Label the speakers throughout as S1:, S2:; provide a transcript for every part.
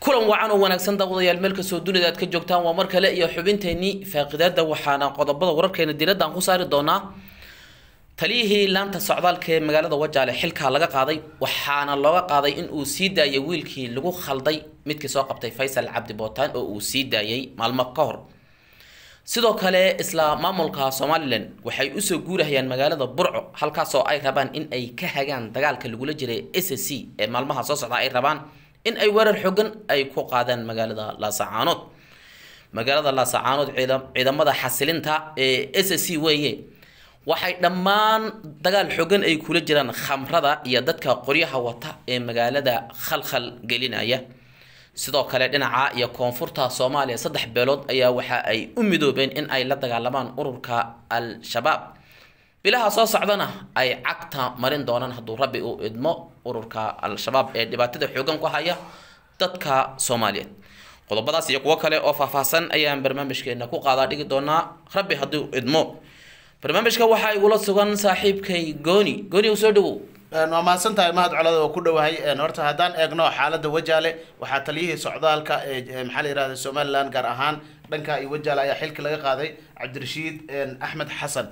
S1: kulan wacan oo wanaagsan daawadayaal meel ka soo dunida aad ka joogtaan waa mar kale iyo xubinteeni faaqidaada waxaana qodobada wararkeena diiradda aan ku saari doonaa taliyihii laanta socdaalka ee magaalada Wajaale xilka laga qaaday waxaana looga qaaday in uu sii daayay wiilkii lagu khalday midkii soo qabtay Faysal Cabdi Bootaan oo uu sii daayay maalmo ka hor sidoo kale isla maamulka Somaliland waxay u soo guurayaan magaalada Burco halkaas oo ay rabaan in ay ka hagaan dagaalka lagu la jiray SSC ee maalmaha soo socda ay rabaan in ay weerar xooggan ay ku qaadaan magaalada Laascaanood ciidamada xasilinta ee SSC weeye waxay dhammaan dagaal xooggan ay kula jiraan khamrada iyo dadka qoryaha wata ee magaalada khalkhal gelinaya sidoo kale dhinaca iyo koonfurta Soomaaliya saddex beelood ayaa waxa ay u midoobeen in ay la dagaalamaan ururka al-shabaab bilaha soo socdana ay cagta marin doonaan hadduu Rabbi uu idmo ururka al-shabaab ee dhibaatada xooggan ku haya dadka Soomaaliyeed qodobadaas iyo kuwa kale oo faahfaahsan ayaan barnaamijkeena ku qaada dhigi doonaa Rabbi hadduu idmo barnaamijka waxa ay ula sugan saaxiibkay gooni u soo dhawow
S2: waa maasantahay mahad colada oo ku dhawahay horta hadaan eegno xaaladda Wajaale waxa taliyihii socdaalka ee maxaa la yiraahdaa Somaliland gaar ahaan dhanka ay Wajaale ayaa xilka laga qaaday Cabdirashiid Axmed Xasan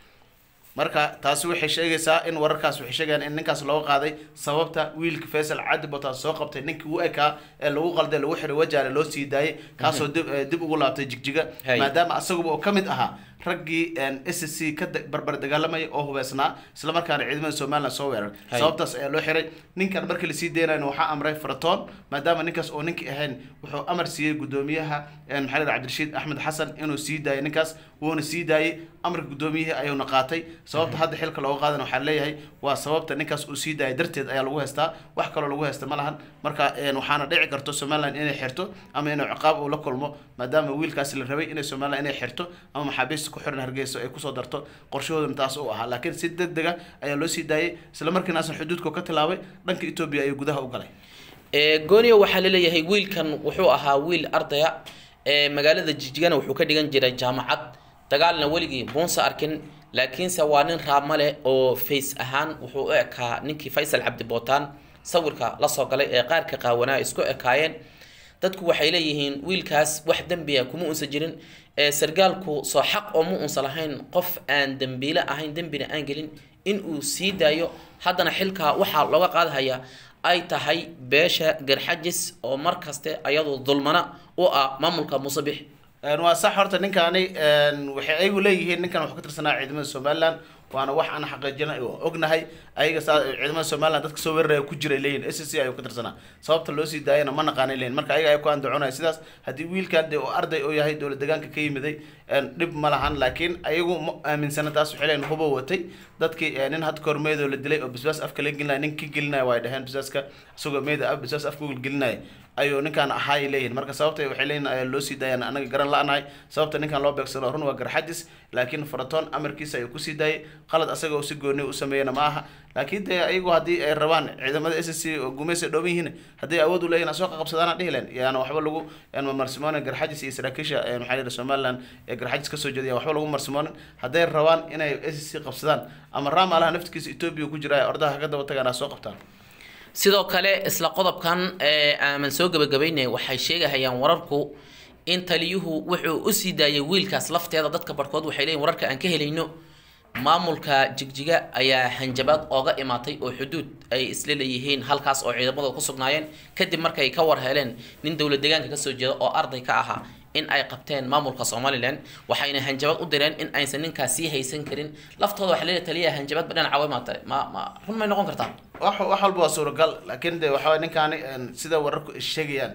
S2: marka taasi waxay sheegaysaa in wararkaas waxay sheegayaan in ninkaas loo qaaday sababta wiilka Faysal Cabdi Bootaan soo qabtay ninkii uu ekaa ee lagu qalday lagu xiray Wajaale loo sii daayay kaasoo dib ugu laabtay jigjiga maadaama asagu oo kamid ahaa raggii SSC ka barbar dagaalamay oo hubeysnaa isla markaana ciidamada Somaliland soo weerar sababtaas ayaa loo xiray ninkan markii la sii deynayna waxa amray Faratoon maadaama ninkaas oo ninkii ahayn wuxuu amar siiyay gudoomiyaha maxamed Cabdirashiid Axmed Xasan inuu sii daayo ninkaas wuuna sii daayay amarka gudoomiyaha ayuu qaatay sababta hadda xilka looga qaadan waxa leeyahay waa sababta ninkaas uu sii daayay darteed ayaa lagu heystaa wax kale lagu heystaa ma lahan marka waxaana dhici karto Somaliland inay xirto ama inuu ciqaab uu la kulmo maadaama wiilkaas la rabay inay Somaliland inay xirto ama maxaabiis ku xiran Hargeysa ay ku soo darto qorshahooda intaas oo ahaa laakiin si degdeg ah ayaa loo sii daayay isla markiina xuduudka ka tilaabay dhanka Itoobiya ay gudaha u galay
S1: gooniyo waxa la leeyahay wiilkan wuxuu ahaa wiil ardaya magaalada Jijigana wuxuu ka dhigan jiray jaamacad dagaalna waligii boonsa arkin laakiin sawaanin raamale oo face ahaan wuxuu u ekaa ninkii Faysal Cabdi Bootaan sawirka la soo galay ee qaarka qaawanaa isku ekaayeen dadku waxay leeyihiin wiilkaas wax dambiya kuma unsa jirin sargaalku soo xaq oo mu unsa lahayn qof aan dambiile ahayn dambina aan gelin in uu sii daayo haddana xilka waxa looga qaadaya ay tahay beesha garxajis oo markaste ayadoo dulmana oo ah maamulka Musabix
S2: waa sax horta ninkaani waxay ay leeyihiin ninkan wax ka tirsanaa ciidamada Somaliland waana wax aan xaqiijinay oo ognahay ayaga ciidamada Somaliland dadka soo weeraraya ku jiray leeyin SSC ay ka tirsanaa sababta loo sii daayana ma naqaanay leeyin marka ayaga ay ku andacoonay sidaas hadii wiilkan oo arday oo yahay dawlad deegaanka ka yimiday dib ma lahan laakiin ayagu ma aaminsana taas waxay leeyin hubo watay dadkii nin had kormeedo la dilay oo bisbaas afka la gelinay ninkii gelinay way dhahan bisbaaska asagoo meeda bisbaas afka uu gelinay ayo ninkan ahay leeyin marka sababta waxay leeyin loo sii daayana anaga garan la'anahay sababta ninkan loo beegsado run waa garxadis laakiin Faratoon amarkiisa ay ku sii daayay qalad asagoo si gooni u sameeyana ma aha laakiin ayagu hadii ay rabaan ciidamada SSC oo gumaysi dhoobihiin hadii awood u leeyna soo qabsadaan dhihileen yaana waxba lagu marsimoon garxadis iyo saraakiisha maxalliga Somaliland ee garxadis ka soo jeediya waxba lagu marsimoon haday rabaan inay SSC qabsadaan ama raamaalaha naftiisa Itoobiya ku jira ordaha ka daba tagana soo qabtaan
S1: sidoo kale isla qodobkan aan soo gabagabeynay waxay sheegayaan wararku in taliyuhu wuxuu u sii daayay wiilkaas lafteeda dadka barkood waxay leeyihiin wararka aan ka helayno maamulka Jigjiga ayaa hanjabaad ooga imaatay oo xuduud ay isla leeyihiin halkaas oo ciidamadu ku sugnaayeen kadib markay ka war heleen nin dawlad deegaanka ka soo jeedo oo arday ka ahaa in ay qabteen maamulka Somaliland waxayna hanjabaad u direen in aysan ninkaasi haysan karin laftooda waxa leeyahay taliyaha hanjabaad badan caawimaatay ma run ma noqon kartaa
S2: wax walba waa suuragal laakiin waxa ninkan sida wararku sheegayaan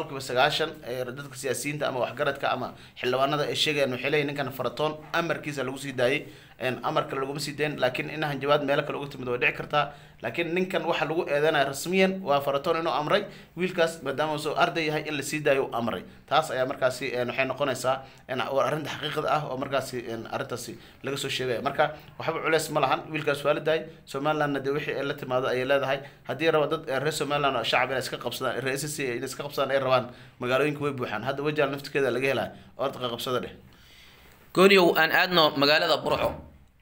S2: 90% ee dadka siyaasiyiinta ama waxgaradka ama xildhibaanada ay sheegayaan waxay leeyihiin ninkan Faratoon amarkiisa lagu sii daayay amarka lagu sii deen laakiin in hanjabaad meel kale ugu timid way dhici kartaa laakiin ninkan waxa lagu eedanaa rasmiyan waa Faratoon inuu amray wiilkaas maadaama uu arday yahay in la sii daayo amray taas ayaa markaasi waxay noqonaysaa in arrinta xaqiiqada ah oo markaasi arrintaasi laga soo sheegay marka waxba culeys ma lahan wiilkaas waaliday Somaliland wixii la timaado ay leedahay hadii rabo dad reer Somaliland oo shacab inay iska qabsadaan SSC inay iska qabsadaan ay rabaan magaalooyinka way buuxaan hadda Wajaale naftigeeda laga helaa oo dadka qabsada dheh
S1: gooniyo aan aadno magaalada Burco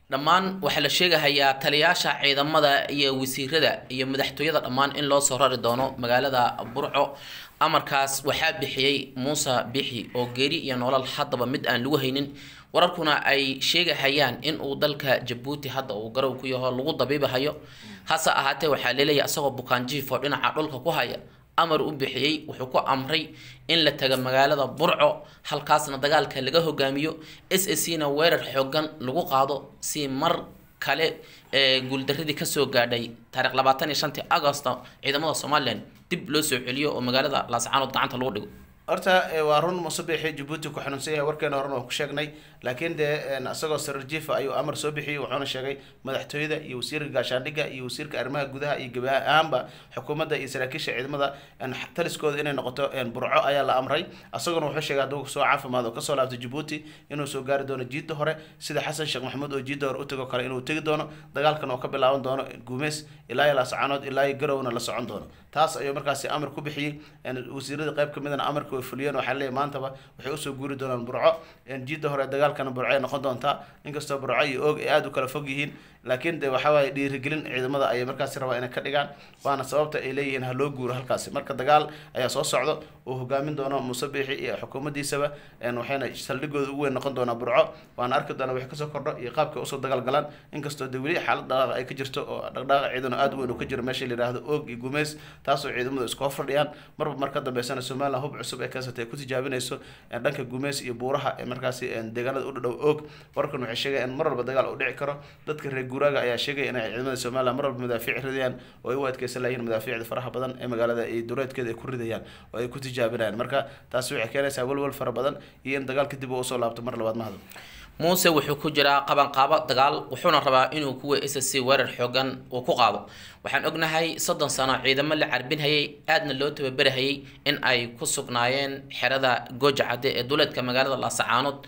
S1: dhammaan waxaa la sheegahayaa taliyaasha ciidamada iyo wasiirada iyo madaxtooyada dhammaan in loo soo rari doono magaalada Burco amarkaas waxaa bixiyay Muuse Bixi oo geeri iyo nolol haddaba mid aan lagu haynin wararkuna ay sheegahayaan in uu dalka Djibouti hadda uu garow ku yahay lagu dabiibahayo hase ahaatee waxaa leeyahay asagoo bukaanjiif oo dhinaca dhulka ku haya amar u bixiyay wuxuu ku amray in la tago magaalada Burco halkaasna dagaalka laga hogaamiyo SSC-na weerar xoogan lagu qaado si mar kale guuldaradii ka soo gaadhay taariikh 25 Agosto ciidamada Soomaaliland dib loo soo celiyo oo magaalada Laascaanood gacanta lagu dhigo
S2: horta waa run Muuse Bixi Djibouti ku xanuunsan yahay warkeena horena ku sheegnay laakiin de asagoo sarjiif ayuu amar soo bixiyay wuxuuna sheegay madaxtooyada iyo wasiirka gaashaandhigga iyo wasiirka arrimaha gudaha iyo gabaha ahaanba xukuumadda iyo saraakiisha ciidamada taliskooda inay noqoto Burco ayaa la amray asaguna wuxuu sheegay hadduu soo caafimaad oo ka soo laabtay Djibouti inuu soo gaari doono jiidda hore sida Xasan Sheekh Maxamuud oo jiidda hore u tago kale inuu tagi doono dagaalkan oo ka bilaaban doono Guumeys ilaa Laascaanood ilaa Garowna la socon doono taas ayuu markaasi amar ku bixiyay wasiirada qayb ka midna amarka way fuliyeen waxa leeyahay maantaba waxay u soo guuri doonaan Burco jiidda hore dagaalkan Burco ay noqon doontaa inkastoo Burco iyo og ay aad u kala fog yihiin laakiin de waxa way dhiirigelin ciidamada ay markaasi rabaa inay ka dhigaan waana sababta ay leeyihiin ha loo guuro halkaasi marka dagaal ayaa soo socdo oo hogaamin doono Muuse Bixi iyo xukuumaddiisaba waxayna saldhigooda ugu weyn noqon doonaa Burco waana arki doonaa wixii ka soo kordho iyo qaabka u soo dagaal galaan inkastoo de weli xaalad dhaqaaq ay ka jirto oo dhaqdhaqaaq ciidana aad u weyn u ka jiro meesha la yiraahdo og iyo Guumeys taasoo ciidamadu isku fadhiyaan marka dambeysana Soomaaliland hub cusub ay ka satay ku tijaabinayso dhanka Guumeys iyo buuraha ee markaasi deegaanada u dhow og warkan waxay sheegayaan mar walba dagaal u dhici karo dadka reer guuraaga ayaa sheegay in ciidamada Soomaaliland mar walba madaafiic ridayaan oo ay u adkeysan lahayn madaafiicda faraha badan ee magaalada ay dureedkeeda ay ku ridayaan oo ay ku tijaabinayaan marka taas waxay keenaysaa walwal fara badan iyo in dagaalka dib u soo laabto mar labaad mahad
S1: Muuse wuxuu ku jiraa qabanqaabo dagaal wuxuuna rabaa inuu kuwa SSC weerar xoogan uu ku qaado waxaan ognahay 30 sano ciidamo la carbinayay aadna loo tababarayay in ay ku sugnaayeen xerada Goojacade ee dowladka magaalada Laascaanood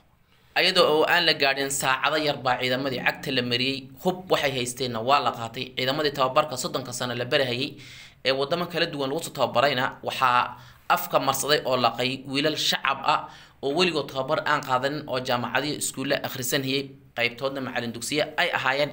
S1: ayadoo oo aan la gaadhin saacado yar baa ciidamadii cagta la mariyay hub waxay haysteen waa la qaatay ciidamadii tababarka 30 sano la barayay ee wadamo kala duwan lagu tababarayna waxa afka marsaday oo laqay wiilal shacab ah oo weligood tababar aan qaadan oo jaamacadii iskuulla akhrisanayay qaybtoodna macallin dugsiye ay ahaayeen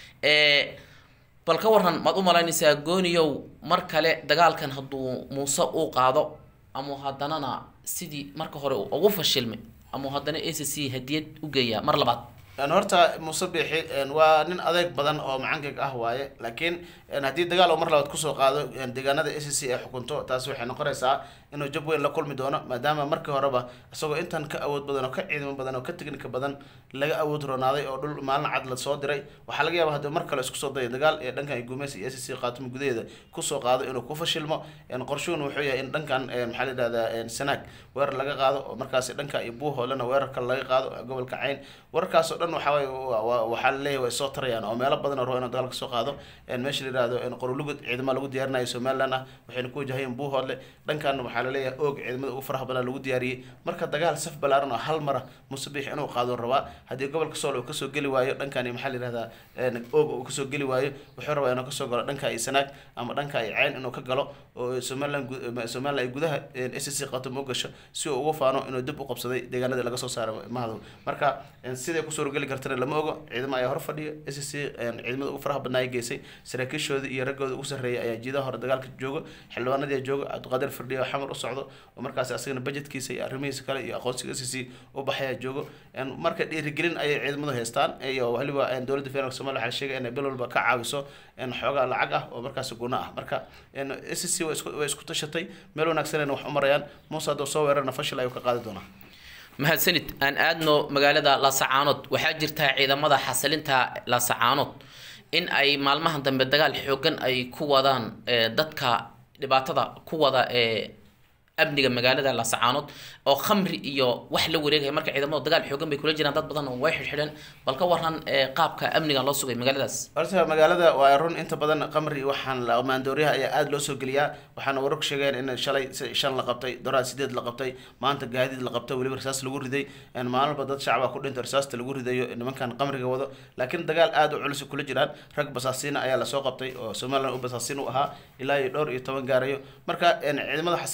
S1: bal ka waran maad u malaynaysaa gooniyow mar kale dagaalkan hadduu Muuse uu qaado ama haddana sidii marka hore ugu fashilmay ama haddana SSC hadiyad u geeya mar labaad
S2: horta Muuse Bixi waa nin adeeg badan oo macangag ah waaye laakiin haddii dagaal oo mar labaad ku soo qaado deegaanada SSC ay xukunto taas waxay noqonaysaa inuu jab weyn la kulmi doono maadaama markii horeba isagoo intan ka awood badan oo ka ciidamo badan oo ka technique badan laga awood roonaaday oo dhul maalin cad la soo diray waxa laga yaabaa haddii mar kale isku soo dayo dagaal ee dhankan Guumeys iyo SSC qaatimo gudaheeda ku soo qaado inuu ku fashilmo qorshuhu wuxuu yahay in dhankan maxaa la yiraahdaa Sanaag weerar laga qaado oo markaas dhanka iyo Buuhoolana weerar kale laga qaado gobolka Cayn warkaas oo dhan waxa la leeyahay way soo tarayaan oo meelo badan oo roo inuu dagaal ka soo qaado meesha la yiraahdo qorulugud ciidamo lagu diyaarinayo Soomaaliland waxayna ku wajahayeen Buuhoole dhankan waxa la leeyahay og ciidamada ugu faraha badan lagu diyaariyay marka dagaal saf balaaran oo hal mar Muuse Bixi inuu qaado rabaa hadii gobolka Sool uu ka soo gali waayo dhankan maxaa la yiraahdaa og uu ka soo gali waayo wuxuu rabaa inuu ka soo galo dhanka ay Sanaag ama dhanka ay Cayn inuu ka galo oo Soomaaliland ay gudaha SSC qato ma gasho si uu ugu faano inuu dib u qabsaday deegaanada laga soo saaray mahado marka sidee ku soo gali kartana lama ogo ciidamo ay hor fadhiyo SSC ciidamada ugu faraha badan ay geysay saraakiishooda iyo ragooda ugu sareeyay ayaa jiidaha hore dagaalka jooga xildhibaanadii jooga Cabdiqaadir Firdhiyo xamar u socdo oo markaas asagana budgetkiisa iyo arrimihiisa kale iyo aqoonsiga SSC u baxaya joogo marka dhiirigelin ay ciidamadu haystaan iyo waliba dowladda federaalka Soomaaliya waxa sheegay in bil walba ka caawiso xooga lacag ah oo markaas guna ah marka SSC way isku tashatay meel wanaagsan wax u marayaan Muuse hadoo soo weerarna fashil ayuu ka qaadi doonaa
S1: mahadsanid aan aadno magaalada Laascaanood waxaa jirta ciidamada xasilinta Laascaanood in ay maalmahan dambe dagaal xoogan ay ku wadaan dadka dhibaatada ku wada amniga magaalada Laascaanood oo khamri iyo wax la wareegay marka ciidamada dagaal xoogan bay kula jiraan dad badan oo way xidhan bal ka waran qaabka amniga loo sugay magaaladaas
S2: horta magaalada waa run inta badan khamri waxaan la maandooriyaha ayaa aad loo soo geliyaa waxaana wararku sheegeen in shalay 5 la qabtay doraad 8 la qabtay maanta gaadiid la qabtay waliba rasaas lagu riday maalinba dad shacab ku dhintay rasaasta lagu ridayo nimankan khamriga wado laakiin dagaal aad u culus kula jiraan rag basaasiin ayaa la soo qabtay oo Soomaaliland u basaasiin u ahaa ilaa iyo dhowr iyo 10 gaarayo marka ciidamada xasilinta howl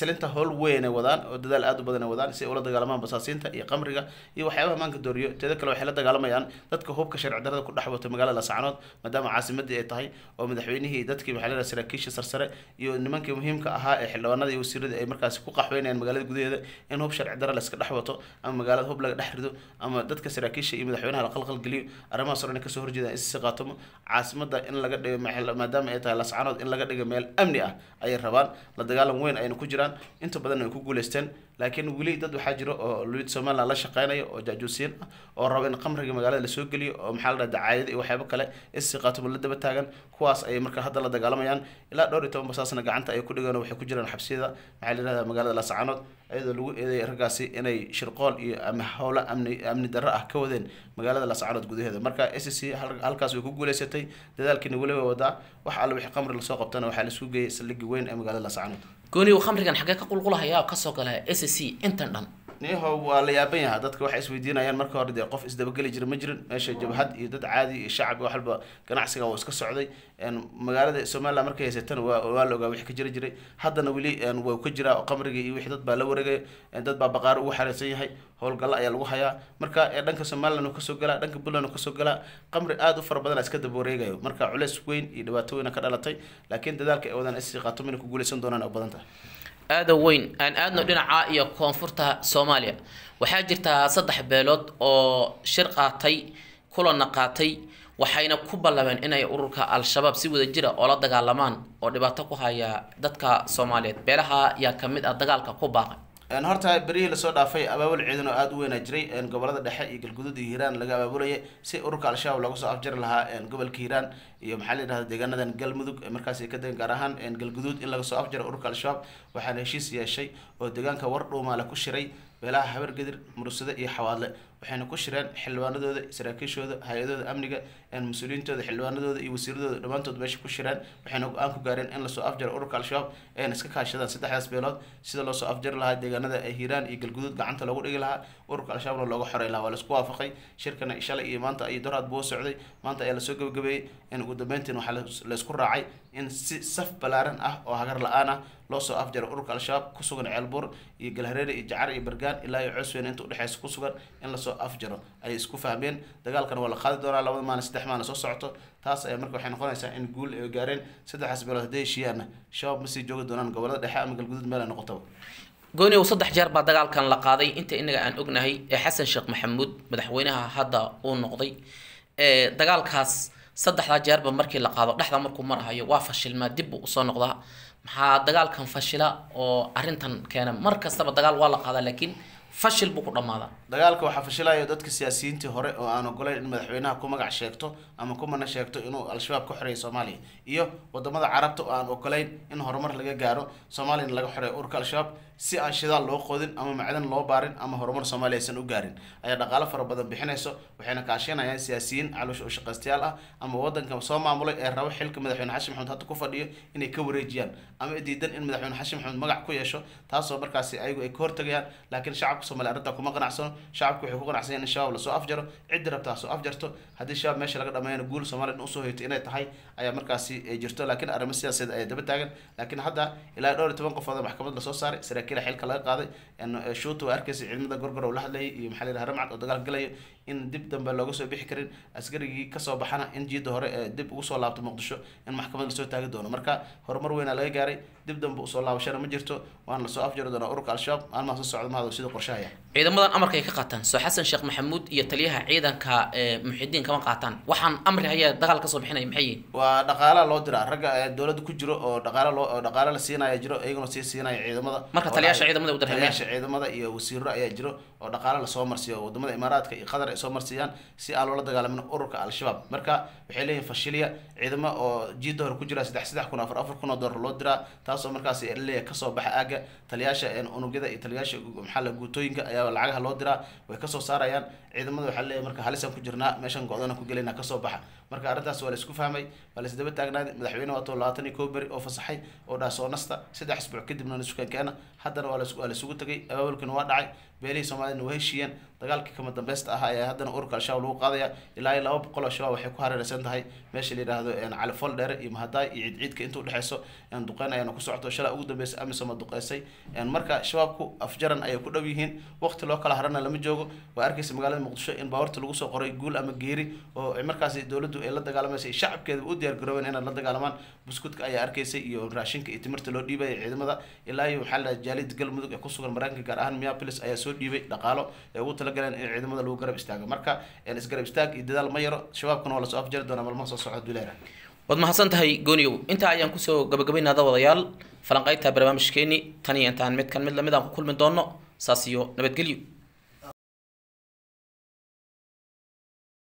S2: weyn ay wadaan oo dadaal aad u badan ay wadaan si ay ula dagaalamaan basaasiinta iyo qamriga iyo waxyaabaha maanka dooriyo teeda kale waxay la dagaalamayaan dadka hubka sharci darrada ku dhex wato magaalada Laascaanood maadaama caasimadii ay tahay oo madaxweynihii dadkii maxaa la yiraahdaa saraakiisha sarsare iyo nimankii muhiimka ahaa ee xildhibaanada iyo wasiirada ay markaasi ku qaxweynayaan magaalada gudaheeda in hub sharci darro la iska dhex wato ama magaalada hub laga dhex rido ama dadka saraakiisha iyo madaxweynaha la qalqal geliyo arrimahaas oo dhan kasoo horjeedaan is qaatamo caasimada in laga dhigo maadaama ay tahay Laascaanood in laga dhigo meel amni ah ay rabaan la dagaalan weyn ayna ku jiraan inta badan ay ku guuleysteen laakiin wili dad waxaa jiro oo luid Soomaaliland la shaqeynayo oo jaajuusiin ah oo raba in qamriga magaalada la soo geliyo oo maxaa la dacaayad iyo waxyaabo kale is qaatamo la daba taagan kuwaas ay marka hadda la dagaalamayaan ilaa dhowr iyo 10 basaasna gacanta ay ku dhigaan waxay ku jiraan xabsiyada maxaa la yiraahdaa magaalada Laascaanood ayadoo lagu eedeeyay raggaasi inay shirqool iyo ama hawlo amni darro ah ka wadeen magaalada Laascaanood gudaheeda marka SSC halkaas way ku guuleysatay dadaalkina waliba wadaa wax alla wixii qamri la soo qabtana waxa la isku geeyay saldhig weyn ee magaalada Laascaanood
S1: gooni uu khamrigan xagee ka qulqulahaya ka soo galay SSC intan dhan
S2: neeho waa la yaaban yahay dadka waxay isweydiinayaan marka hore dee qof isdabageli jira ma jirin meesha jabhad iyo dad caadi iyo shacab wax walba ganacsiga waa iska socday magaalada Soomaaliland markay haysatana waa la ogaa wixii ka jiray haddana wali waa ka jira qamriga iyo wixii dad baa la wareegay dad baa baqaar ugu xariisan yahay howlgal ayaa lagu hayaa marka dhanka Soomaaliland uu ka soo galaa dhanka Puntland uu ka soo galaa qamri aad u fara badan iska daba wareegayo marka culeys weyn iyo dhibaato weyn ka dhalatay laakiin dadaalka ay wadaan SSC qaato min ku guuleysan doonaan oo badan tahay
S1: aada weyn aan aadno dhinaca iyo koonfurta Soomaaliya waxaa jirta 3 beelood oo shir qaatay kulan qaatay waxayna ku balabeen inay ururka al-shabaab si wada jira oo la dagaalamaan oo dhibaato ku haya dadka Soomaaliyeed beelaha yaa kamid ah dagaalka ku baaqay
S2: horta bariye la soo dhaafay abaabul ciidan oo aad u weyn jiray gobolada dhexe iyo galguduud iyo Hiiraan laga abaabulay si ururka al-shabaab lagu soo afjar lahaa gobolka Hiiraan iyo maxaa la yiraahdaa deegaanadan galmudug markaas ay ka degan gaar ahaan galguduud in laga soo afjaro ururka al-shabaab waxaana heshiis yeeshay oo deegaanka Wardhuuma la ku shiray beelaha Habargadir Mursada iyo Xawaadle waxayna ku shireen xildhibaanadooda saraakiishooda hay'adooda amniga mas'uuliyiintooda xildhibaanadooda iyo wasiiradooda dhamaantood meesha ku shireen waxayna go'aan ku gaareen in la soo afjaro ururka al-shabaab ee iska kaashadaan saddexdaas beelood sida loo soo afjar lahaa deegaanada Hiiraan iyo galguduud gacanta lagu dhigi lahaa ururka al-shabaabna looga xoreey lahaa waa la isku waafaqay shirkana shalay iyo maanta ay dooraad buu socday maanta ayaa la soo gabagabeeyay in ugu dambeyntii waxa la isku raacay in si saf balaaran ah oo hagar la'aan ah loo soo afjaro ururka al-shabaab ku sugan Ceelbuur iyo Galhareere iyo Jacar iyo Bargaan ilaa iyo Cusweyn inta u dhaxaysa ku sugan in la soo afjaro ay isku fahmeen dagaalkan waa la qaadi doonaa 2 maalin 3 maalin soo socoto taas ay marka waxay noqonaysaa in guul ay gaareen saddexdaas beelood haday heshiiyaan shabaab ma sii joogi doonaan gobolada dhexe ama galguduud meel ay noqoto
S1: gooni uu 3 jeer baa dagaalkan la qaaday inta inaga aan ognahay Xasan Sheekh Maxamuud madaxweynaha hadda uu noqday dagaalkaas 3 jeer ba markii la qaado dhaxda markuu marahayo waa fashilma dib uu soo noqdaa maxaa dagaalkan fashila oo arintan keena markastaba dagaal waa la qaadaa laakiin fashil buu ku dhamaada
S2: dagaalka waxa fashilayo dadka siyaasiyiintii hore oo aan ogoleyn in madaxweynaha ku magac sheegto ama ku mana sheegto inuu al-shabaab ku xoreeyo Soomaaliya iyo wadamada Carabta oo aan ogoleyn in horumar laga gaaro Soomaaliya laga xoreeyo ururka al-shabaab si aan shidaal loo qoodin ama macdan loo baarin ama horumar Soomaaliya aysan u gaarin ayaa dhaqaale fara badan bixinayso waxayna kaashanayaan siyaasiyiin caloosha oo shaqaystayaal ah ama wadanka soo maamulay ee rabo xilka madaxweyne Xasan Maxamed hadda ku fadhiyo inay ka wareejiyaan ama diidan in madaxweyne Xasan Maxamed magac ku yeesho taasoo markaasi ayagu ay ka hortagayaan laakiin shacabka Soomaaliyeed arrinta kuma qanacsano shacabku waxay ku qanacsanayaan in shabaab la soo afjaro cid rabta soo afjarto hadii shabaab meesha laga dhameeyay guul Soomaaliyeed u soo hayto inay tahay ayaa markaasi ay jirto laakiin arrimo siyaasadeed ay daba taagan laakiin hadda ilaa dhowr 10 qof oo maxkamad la soo saaray saraakiil xilka laga qaaday in shuutu arkaysi ciidamada gorgor oo la hadlayay iyo maxaa la yiraahdaa Ramcad oo dagaal galay in dib dambe looga soo bixi karin askarigii ka soo baxana in jiida hore dib ugu soo laabto Muqdisho in maxkamad la soo taagi doono marka horumar weyn laga gaaray dib dambe u soo laabashana ma jirto waan la soo afjari doonaa ururka al-shabaab maalmaha soo socda maada sida qorshaha
S1: ciidamadan amarka ay ka qaataan soo Xasan Sheekh Maxamuud iyo taliyaha ciidanka Muxidiin kama qaataan waxaan amri haya dagaal ka soo bixinay maxay
S2: waa dhaqaale loo diraa ragga dawladda ku jiro oo dhaqaale la siinaya jiro ayaguna siinaya ciidamada
S1: marka taliyaasha ciidamada u dirayaan
S2: ciidamada iyo wasiirro ayaa jiro oo dhaqaale la soo marsiyo wadamada Imaaraadka iyo Qatar ay soo marsiyaan si aan loola dagaalamin ururka al-shabaab marka waxay leeyihiin fashiliya ciidamo oo jiida hor ku jira 3,000 $4,000 loo diraa taas oo markaas ay leeyahay ka soo baxa aaga taliyaasha unugyada iyo taliyaasha maxaa la guutooyinka ayaa lacagaha loo diraa way ka soo saarayaan ciidamada waxa leeyahay marka halisan ku jirnaa meeshan go'doona ku galina ka soo baxa marka arrintaas waa la isku fahmay waa la isdaba taagnaa madaxweynaha wato 21 bari oo fasaxay oo dhaasoo nasta 3 isbuuc kadibna isku keena haddana waa la isugu tagay abaabulkina waa dhacay beelihii soomaaliyana waa heshiiyeen dagaalkii kama dambaysta ahaa ayaa haddana ururka al-shabaab lagu qaadaya ilaa iyo 200 oo shabaab waxay ku hareeraysan tahay meesha la yidhaahdo cali fool dheere iyo mahadaay iyo ciidciidka inta udhexeyso duqeyn ayaana ku socoto shalay ugu dambeysay amisom duqeysay marka shabaabku afjaran ayay ku dhow yihiin waqti loo kala harana lama joogo waa arkaysa magaalada muqdisho in baawarta lagu soo qoray guul ama geeri oo markaasi dowladdu ay la dagaalamaysa shacabkeeda u diyaar garoobeen inay la dagaalamaan buskudka ayaa arkaysay iyo raashinka iyo timirta loo dhiibay ciidamada ilaa iyo waxaa la jaalid galmudug ee ku sugan mareykanka gaar ahaan Minneapolis ayaa soo dhiibay dhaqaalo ee ugu talagaleen in ciidamada lagu garab istaago marka isgarab istaag iyo dadaal ma yaro shabaabkuna waa la soo afjari doonaa maalmaha soo socda duleera
S1: waad mahadsan tahay gooniyow intaa ayaan kusoo gabagabaynaada wadayaal falanqaynta barnaamijkeeni tan iyo intaan mid kan mid lamid aan ku kulmi doono saas iyo nabadgelyo